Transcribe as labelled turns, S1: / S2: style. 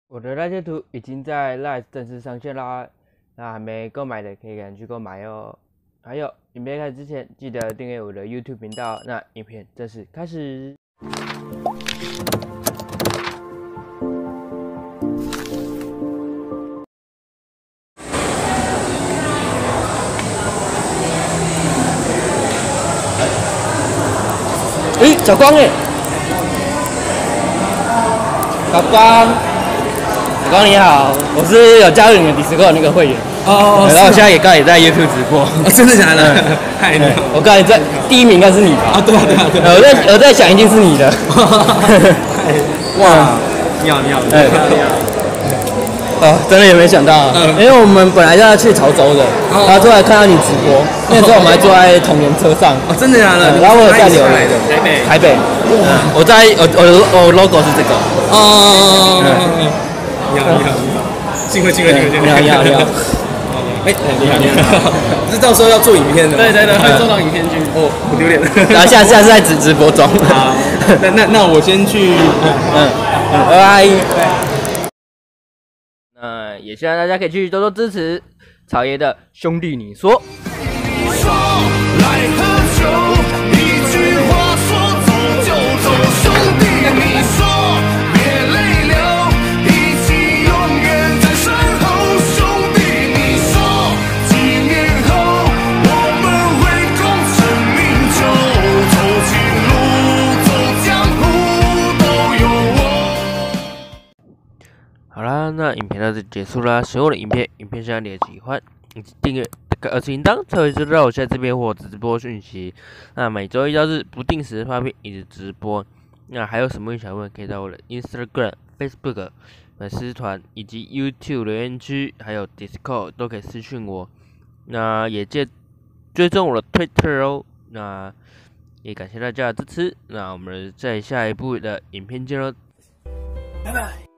S1: 我的那些图已经在 Live 正式上线啦，那还没购买的可以赶紧去购买哦。还有，影片开始之前记得订阅我的 YouTube 频道。那影片正式开始。小光小光，小光你好，我是有加入你们 Discord 那个会员哦，然后我现在刚也在 YouTube 直播，
S2: 真的假的？嗨，你好，
S1: 我刚才在第一名应该是你吧？
S2: 啊，对啊，
S1: 我在想一定是你的。
S2: 哇，你好，
S1: 真的也没想到，因为我们本来要去潮州的，然后突然看到你直播，那时候我们还坐在同年车上。
S2: 哦，真的假的？
S1: 然后我有在留言，台北。我 logo 是这个。哦。
S2: 你好，幸会。
S1: 你好。
S2: 哎，你好。是到时候要做影片的。对，会做到影片去。哦，我丢脸了。
S1: 然后下次在直播中。
S2: 好，那我先去。
S1: 拜拜。那也希望大家可以继续多多支持草爷的兄弟你说。你说来喝酒，一句话说走就走，兄弟你说别泪流，一起永远在身后，兄弟你说几年后我们会功成名就，走近路走江湖都有我。好啦，那影片到这结束啦。喜欢我的影片希望你的喜欢以及订阅耳铃铛，才会知道我现在这边或直播讯息。那每周一到日不定时发片以及直播。那还有什么想问，可以到我的 Instagram、Facebook 粉丝团以及 YouTube 留言区，还有 Discord 都可以私讯我。那也追踪我的 Twitter 哦。那也感谢大家的支持。那我们在下一部的影片见喽，拜拜。